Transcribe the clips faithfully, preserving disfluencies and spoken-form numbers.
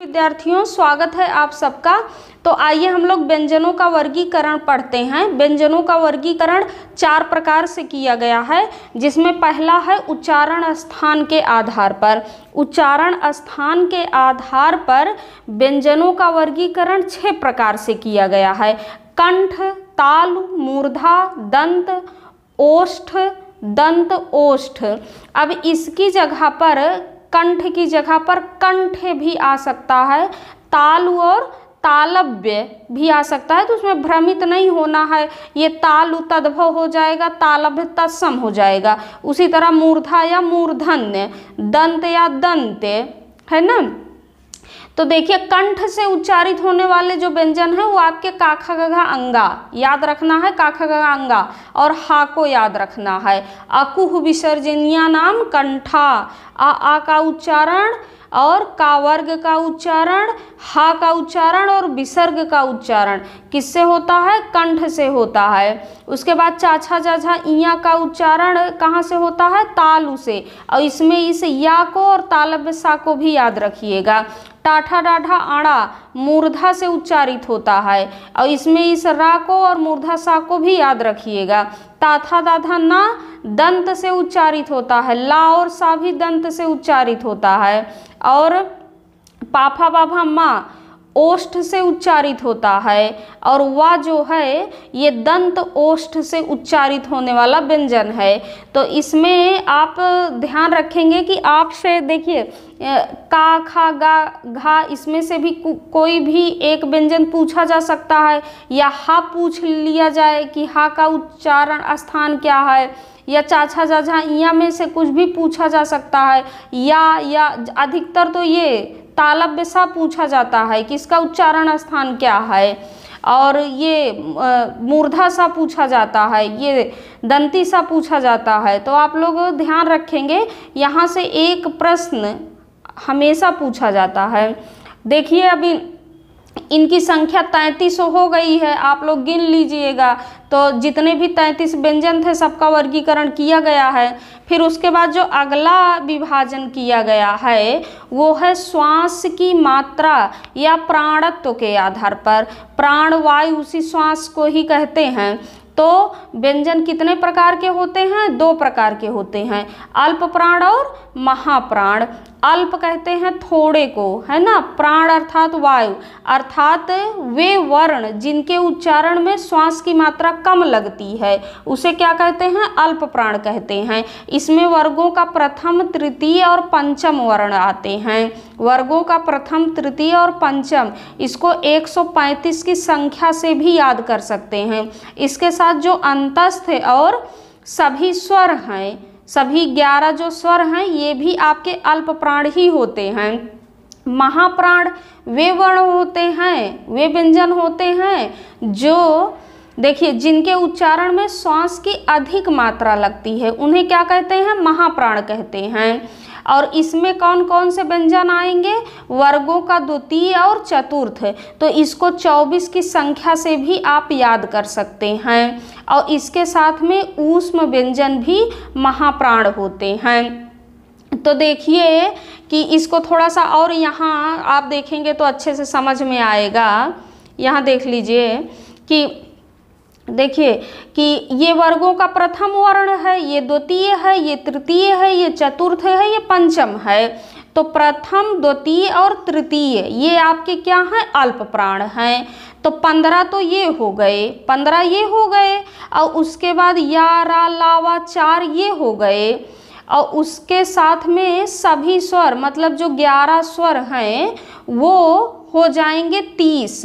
विद्यार्थियों, स्वागत है आप सबका। तो आइए हम लोग व्यंजनों का वर्गीकरण पढ़ते हैं। व्यंजनों का वर्गीकरण चार प्रकार से किया गया है, जिसमें पहला है उच्चारण स्थान के आधार पर। उच्चारण स्थान के आधार पर व्यंजनों का वर्गीकरण छह प्रकार से किया गया है। कंठ, तालु, मूर्धा, दंत, ओष्ठ, दंत, ओष्ठ। अब इसकी जगह पर, कंठ की जगह पर कंठ भी आ सकता है, तालु और तालव्य भी आ सकता है, तो उसमें भ्रमित नहीं होना है। ये तालु तद्भव हो जाएगा, तालव्य तत्सम हो जाएगा। उसी तरह मूर्धा या मूर्धन्य, दंत या दंते, है ना। तो देखिए, कंठ से उच्चारित होने वाले जो व्यंजन है वो आपके का ख ग घ अंगा याद रखना है, का ख ग घ अंगा, और हा को याद रखना है। अकुह विसर्जनीय नाम कंठा, आ आ का उच्चारण और का वर्ग का उच्चारण, हा का उच्चारण और विसर्ग का उच्चारण किससे होता है? कंठ से होता है। उसके बाद चाछा जाझा इया का उच्चारण कहाँ से होता है? तालु से। और इसमें इस या को और तालव्य सा को भी याद रखिएगा। टाठा डाढ़ा आड़ा मूर्धा से उच्चारित होता है, और इसमें इस रा को और मूर्धा सा को भी याद रखिएगा। ताथा दाधा ना दंत से उच्चारित होता है, ला और सा भी दंत से उच्चारित होता है। और पाफा बाभा मा ओष्ठ से उच्चारित होता है, और वा जो है ये दंत ओष्ठ से उच्चारित होने वाला व्यंजन है। तो इसमें आप ध्यान रखेंगे कि आपसे देखिए का खा गा घा, इसमें से भी को, कोई भी एक व्यंजन पूछा जा सकता है, या हा पूछ लिया जाए कि हा का उच्चारण स्थान क्या है, या चाछा जाझा इया में से कुछ भी पूछा जा सकता है, या या अधिकतर तो ये तालव्य सा पूछा जाता है कि इसका उच्चारण स्थान क्या है, और ये मूर्धा सा पूछा जाता है, ये दंती सा पूछा जाता है। तो आप लोग ध्यान रखेंगे, यहाँ से एक प्रश्न हमेशा पूछा जाता है। देखिए अभी इनकी संख्या तैंतीस हो गई है, आप लोग गिन लीजिएगा। तो जितने भी तैंतीस व्यंजन थे सबका वर्गीकरण किया गया है। फिर उसके बाद जो अगला विभाजन किया गया है वो है श्वास की मात्रा या प्राणत्व के आधार पर। प्राण वायु उसी श्वास को ही कहते हैं। तो व्यंजन कितने प्रकार के होते हैं? दो प्रकार के होते हैं, अल्प प्राण और महाप्राण। अल्प कहते हैं थोड़े को, है ना। प्राण अर्थात वायु, अर्थात वे वर्ण जिनके उच्चारण में श्वास की मात्रा कम लगती है, उसे क्या कहते हैं? अल्प प्राण कहते हैं। इसमें वर्गों का प्रथम, तृतीय और पंचम वर्ण आते हैं। वर्गों का प्रथम, तृतीय और पंचम, इसको एक सौ पैंतीस की संख्या से भी याद कर सकते हैं। इसके साथ जो अंतस्थ और सभी स्वर हैं, सभी ग्यारह जो स्वर हैं, ये भी आपके अल्प प्राण ही होते हैं। महाप्राण वे वर्ण होते हैं, वे व्यंजन होते हैं जो देखिए जिनके उच्चारण में श्वास की अधिक मात्रा लगती है, उन्हें क्या कहते हैं? महाप्राण कहते हैं। और इसमें कौन कौन से व्यंजन आएंगे? वर्गों का द्वितीय और चतुर्थ। तो इसको चौबीस की संख्या से भी आप याद कर सकते हैं। और इसके साथ में ऊष्म व्यंजन भी महाप्राण होते हैं। तो देखिए कि इसको थोड़ा सा और यहाँ आप देखेंगे तो अच्छे से समझ में आएगा। यहाँ देख लीजिए कि देखिए कि ये वर्गों का प्रथम वर्ण है, ये द्वितीय है, ये तृतीय है, ये चतुर्थ है, ये पंचम है। तो प्रथम, द्वितीय और तृतीय ये आपके क्या हैं? अल्प प्राण हैं। तो पंद्रह तो ये हो गए, पंद्रह ये हो गए, और उसके बाद या रा ला वा चार ये हो गए, और उसके साथ में सभी स्वर मतलब जो ग्यारह स्वर हैं वो हो जाएंगे तीस।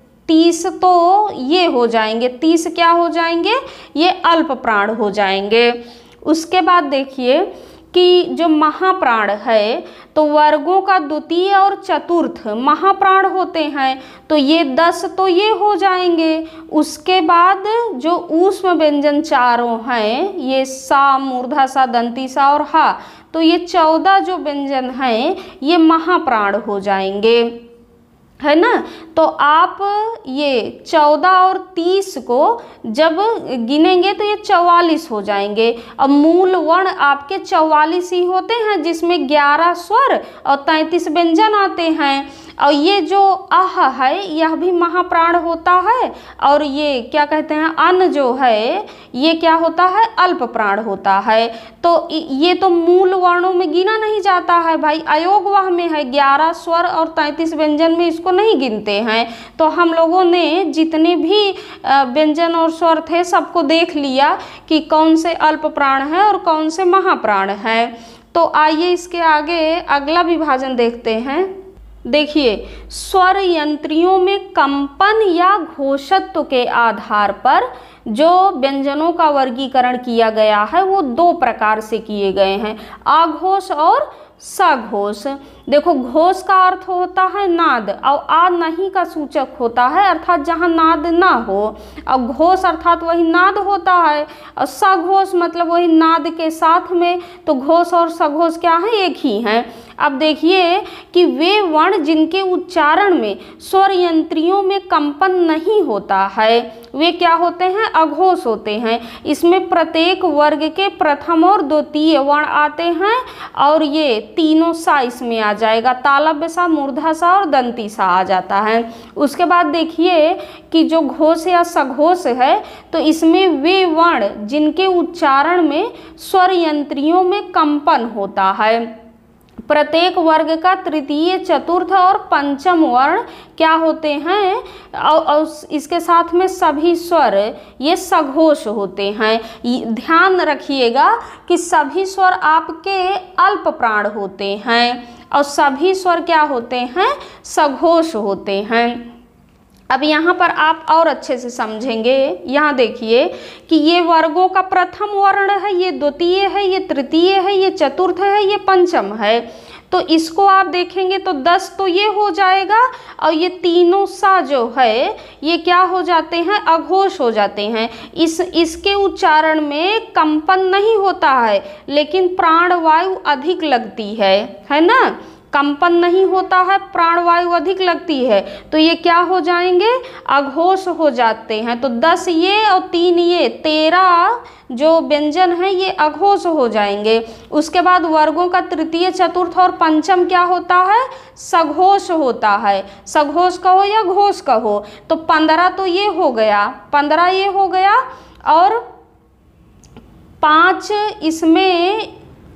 तीस तो ये हो जाएंगे, तीस क्या हो जाएंगे? ये अल्प प्राण हो जाएंगे। उसके बाद देखिए कि जो महाप्राण है तो वर्गों का द्वितीय और चतुर्थ महाप्राण होते हैं। तो ये दस तो ये हो जाएंगे। उसके बाद जो ऊष्म व्यंजन चारों हैं, ये सा, मूर्धा सा, दंती सा और हा, तो ये चौदह जो व्यंजन हैं ये महाप्राण हो जाएंगे। है ना। तो आप ये चौदह और तीस को जब गिनेंगे तो ये चौवालीस हो जाएंगे। अब मूल वर्ण आपके चौवालीस ही होते हैं, जिसमें ग्यारह स्वर और तैंतीस व्यंजन आते हैं। और ये जो आह है यह भी महाप्राण होता है, और ये क्या कहते हैं अन्न जो है ये क्या होता है, अल्प प्राण होता है। तो ये तो मूल वर्णों में गिना नहीं जाता है भाई, अयोगवाह में है, ग्यारह स्वर और तैंतीस व्यंजन में इसको नहीं गिनते हैं। तो हम लोगों ने जितने भी व्यंजन और स्वर थे सबको देख लिया कि कौन से अल्प प्राण है और कौन से महाप्राण है। तो आइए इसके आगे अगला विभाजन देखते हैं। देखिए, स्वर यंत्रियों में कंपन या घोषत्व के आधार पर जो व्यंजनों का वर्गीकरण किया गया है वो दो प्रकार से किए गए हैं, आघोष और सघोष। देखो, घोष का अर्थ होता है नाद और आ नहीं का सूचक होता है, अर्थात जहाँ नाद ना हो। और घोष अर्थात वही नाद होता है, और सघोष मतलब वही नाद के साथ में। तो घोष और सघोष क्या है, एक ही हैं। अब देखिए कि वे वर्ण जिनके उच्चारण में स्वर यंत्रियों में कंपन नहीं होता है वे क्या होते हैं, अघोष होते हैं। इसमें प्रत्येक वर्ग के प्रथम और द्वितीय वर्ण आते हैं, और ये तीनों सा इसमें आ जाएगा, तालव्य सा, मूर्धा सा और दंती सा आ जाता है। उसके बाद देखिए कि जो घोष या सघोष है तो इसमें वे वर्ण जिनके उच्चारण में स्वर यंत्रियों में कंपन होता है। प्रत्येक वर्ग का तृतीय, चतुर्थ और पंचम वर्ण क्या होते हैं, और इसके साथ में सभी स्वर ये सघोष होते हैं। ध्यान रखिएगा कि सभी स्वर आपके अल्प प्राण होते हैं और सभी स्वर क्या होते हैं, सघोष होते हैं। अब यहाँ पर आप और अच्छे से समझेंगे। यहाँ देखिए कि ये वर्गों का प्रथम वर्ण है, ये द्वितीय है, ये तृतीय है, ये चतुर्थ है, ये पंचम है। तो इसको आप देखेंगे तो दस तो ये हो जाएगा, और ये तीनों सा जो है ये क्या हो जाते हैं, अघोष हो जाते हैं। इस इसके उच्चारण में कंपन नहीं होता है, लेकिन प्राणवायु अधिक लगती है, है ना। कंपन नहीं होता है, प्राणवायु अधिक लगती है, तो ये क्या हो जाएंगे, अघोष हो जाते हैं। तो दस ये और तीन ये, तेरह जो व्यंजन है ये अघोष हो जाएंगे। उसके बाद वर्गों का तृतीय, चतुर्थ और पंचम क्या होता है, सघोष होता है। सघोष कहो या घोष कहो। तो पंद्रह तो ये हो गया, पंद्रह ये हो गया, और पाँच इसमें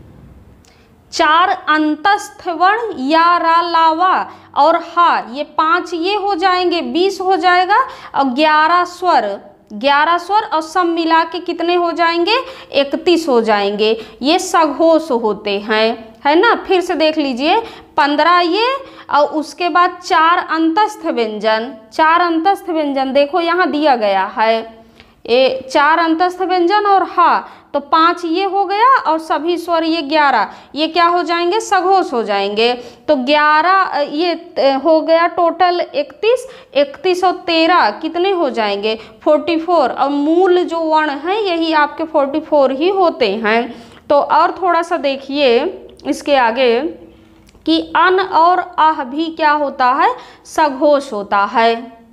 चार अंतस्थ वर्ण या, रा, लावा और हा, ये पांच ये हो जाएंगे, बीस हो जाएगा। और ग्यारह स्वर, ग्यारह स्वर और सब मिला के कितने हो जाएंगे, इकतीस हो जाएंगे। ये सघोष होते हैं, है ना। फिर से देख लीजिए, पंद्रह ये और उसके बाद चार अंतस्थ व्यंजन, चार अंतस्थ व्यंजन देखो यहाँ दिया गया है, ये चार अंतस्थ व्यंजन और हा, तो पाँच ये हो गया और सभी स्वर ये ग्यारह, ये क्या हो जाएंगे, सघोष हो जाएंगे। तो ग्यारह ये हो गया टोटल इकतीस, इकतीस और तेरह कितने हो जाएंगे, फोर्टी फोर। और मूल जो वर्ण हैं यही आपके फोर्टी फोर ही होते हैं। तो और थोड़ा सा देखिए इसके आगे कि अन और आह भी क्या होता है, सघोष होता है।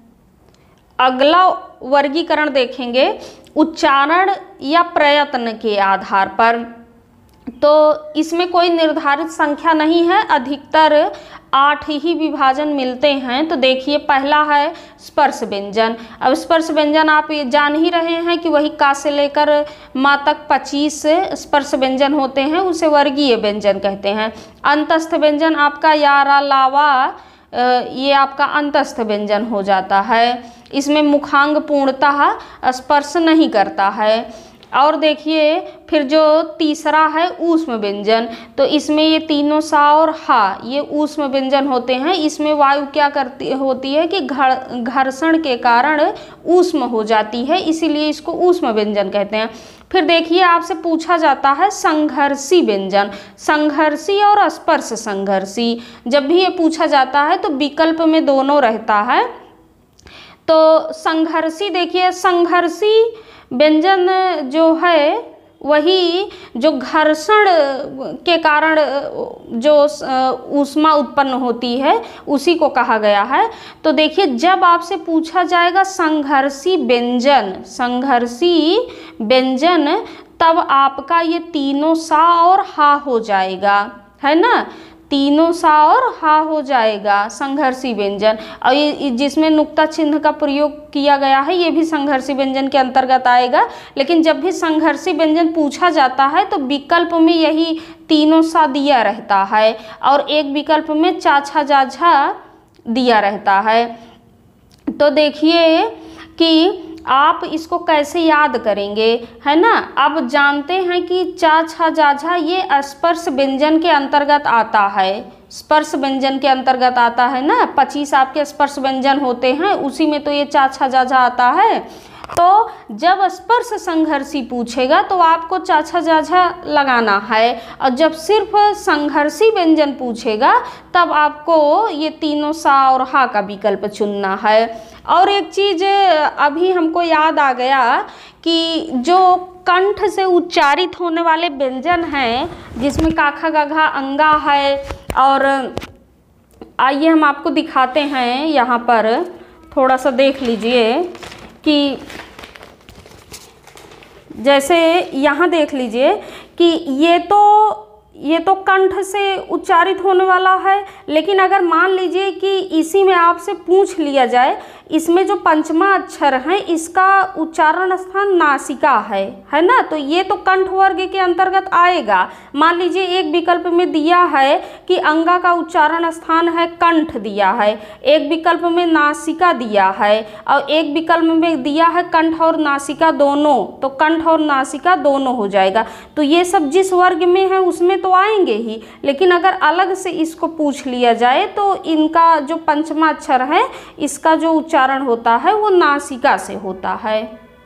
अगला वर्गीकरण देखेंगे उच्चारण या प्रयत्न के आधार पर। तो इसमें कोई निर्धारित संख्या नहीं है, अधिकतर आठ ही विभाजन मिलते हैं। तो देखिए पहला है स्पर्श व्यंजन। अब स्पर्श व्यंजन आप ये जान ही रहे हैं कि वही का से लेकर माँ तक पच्चीस स्पर्श व्यंजन होते हैं, उसे वर्गीय व्यंजन कहते हैं। अंतस्थ व्यंजन आपका या, रा, लावा, ये आपका अंतस्थ व्यंजन हो जाता है। इसमें मुखांग पूर्णतः स्पर्श नहीं करता है। और देखिए फिर जो तीसरा है ऊष्म व्यंजन, तो इसमें ये तीनों सा और हा ये ऊष्म व्यंजन होते हैं। इसमें वायु क्या करती होती है कि घर्षण के कारण ऊष्म हो जाती है, इसीलिए इसको ऊष्म व्यंजन कहते हैं। फिर देखिए आपसे पूछा जाता है संघर्षी व्यंजन, संघर्षी और स्पर्श संघर्षी। जब भी ये पूछा जाता है तो विकल्प में दोनों रहता है। तो संघर्षी देखिए, संघर्षी व्यंजन जो है वही जो घर्षण के कारण जो ऊष्मा उत्पन्न होती है उसी को कहा गया है। तो देखिए, जब आपसे पूछा जाएगा संघर्षी व्यंजन, संघर्षी व्यंजन, तब आपका ये तीनों सा और हा हो जाएगा, है ना, तीनों सा और हा हो जाएगा संघर्षी व्यंजन। और ये जिसमें नुक्ता चिन्ह का प्रयोग किया गया है ये भी संघर्षी व्यंजन के अंतर्गत आएगा। लेकिन जब भी संघर्षी व्यंजन पूछा जाता है तो विकल्प में यही तीनों सा दिया रहता है और एक विकल्प में चा छा जा झा दिया रहता है। तो देखिए कि आप इसको कैसे याद करेंगे, है ना। अब जानते हैं कि चा छा जा झा ये स्पर्श व्यंजन के अंतर्गत आता है, स्पर्श व्यंजन के अंतर्गत आता है ना। पच्चीस आपके स्पर्श व्यंजन होते हैं, उसी में तो ये चा छा जा झा आता है। तो जब स्पर्श संघर्षी पूछेगा तो आपको चा छा जा झा लगाना है, और जब सिर्फ संघर्षी व्यंजन पूछेगा तब आपको ये तीनों सा और हा का विकल्प चुनना है। और एक चीज़ अभी हमको याद आ गया कि जो कंठ से उच्चारित होने वाले व्यंजन हैं, जिसमें काखा गघा अंगा है, और आइए हम आपको दिखाते हैं, यहाँ पर थोड़ा सा देख लीजिए कि जैसे यहाँ देख लीजिए कि ये तो ये तो कंठ से उच्चारित होने वाला है। लेकिन अगर मान लीजिए कि इसी में आपसे पूछ लिया जाए, इसमें जो पंचमा अक्षर है इसका उच्चारण स्थान नासिका है, है ना, तो ये तो कंठ वर्ग के अंतर्गत आएगा। मान लीजिए एक विकल्प में दिया है कि अंगा का उच्चारण स्थान है कंठ दिया है, एक विकल्प में नासिका दिया है, और एक विकल्प में दिया है कंठ और नासिका दोनों, तो कंठ और नासिका दोनों हो जाएगा। तो ये सब जिस वर्ग में है उसमें तो आएंगे ही, लेकिन अगर अलग से इसको पूछ लिया जाए तो इनका जो पंचमा अक्षर है इसका जो उच्चारण होता है वो नासिका से होता है।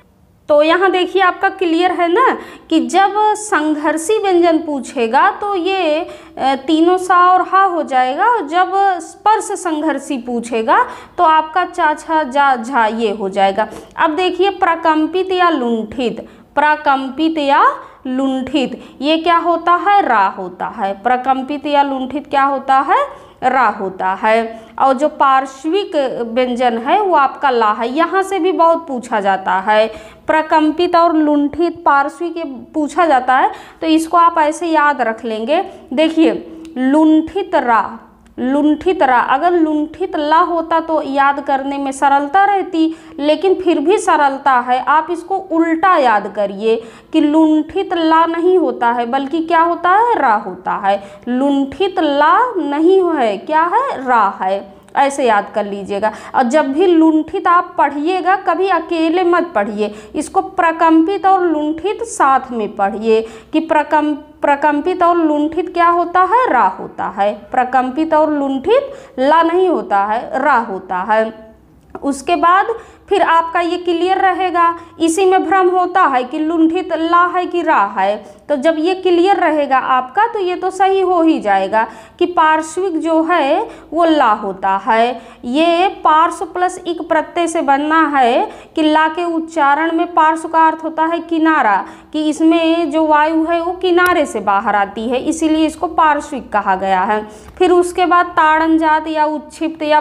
तो यहाँ देखिए आपका क्लियर है ना कि जब संघर्षी व्यंजन पूछेगा तो ये तीनों सा और हा हो जाएगा, और जब स्पर्श संघर्षी पूछेगा तो आपका चा छा जा झा ये हो जाएगा। अब देखिए प्रकंपित या लुंठित, प्रकंपित या लुंठित ये क्या होता है, रा होता है। प्रकंपित या लुंठित क्या होता है, रा होता है। और जो पार्श्विक व्यंजन है वो आपका ला है। यहाँ से भी बहुत पूछा जाता है, प्रकंपित और लुंठित पार्श्विक पूछा जाता है, तो इसको आप ऐसे याद रख लेंगे। देखिए लुंठित रा, लुंठित रा, अगर लुंठित ला होता तो याद करने में सरलता रहती, लेकिन फिर भी सरलता है। आप इसको उल्टा याद करिए कि लुंठित ला नहीं होता है बल्कि क्या होता है, रा होता है। लुंठित ला नहीं है, क्या है, रा है, ऐसे याद कर लीजिएगा। और जब भी लुंठित आप पढ़िएगा कभी अकेले मत पढ़िए, इसको प्रकंपित और लुंठित साथ में पढ़िए कि प्रकंप प्रकंपित और लुंठित क्या होता है, रा होता है। प्रकंपित और लुंठित ला नहीं होता है, रा होता है। उसके बाद फिर आपका ये क्लियर रहेगा। इसी में भ्रम होता है कि लुंठित ला है कि रा है, तो जब ये क्लियर रहेगा आपका तो ये तो सही हो ही जाएगा कि पार्श्विक जो है वो ला होता है। ये पार्श्व प्लस इक प्रत्यय से बनना है कि ला के उच्चारण में पार्श्व का अर्थ होता है किनारा, कि इसमें जो वायु है वो किनारे से बाहर आती है, इसीलिए इसको पार्श्विक कहा गया है। फिर उसके बाद ताड़न जात या उच्छिप्त या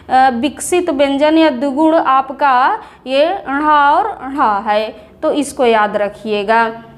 विकसित व्यंजन या द्विगुण आपका ये ढ़ा और ढ़ा है, तो इसको याद रखिएगा।